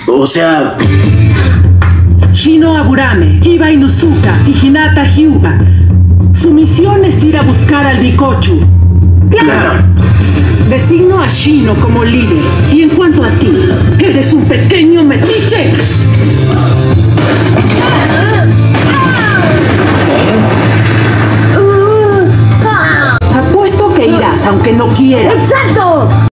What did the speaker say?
O sea... Shino Aburame, Kiba Inuzuka y Hinata Hyuga. Su misión es ir a buscar al Bikochu. Claro. Designo a Shino como líder. Y en cuanto a ti, eres un pequeño metiche. Apuesto que irás aunque no quieras. ¡Exacto!